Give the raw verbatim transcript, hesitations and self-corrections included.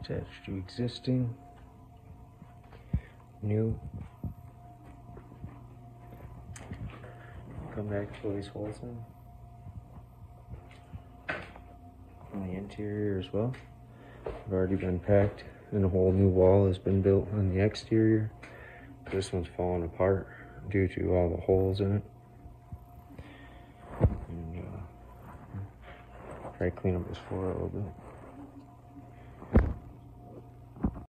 attached to existing. New. Come back to these holes in. On the interior as well. It's already been packed and a whole new wall has been built on the exterior. This one's falling apart due to all the holes in it. And uh, try to clean up this floor a little bit.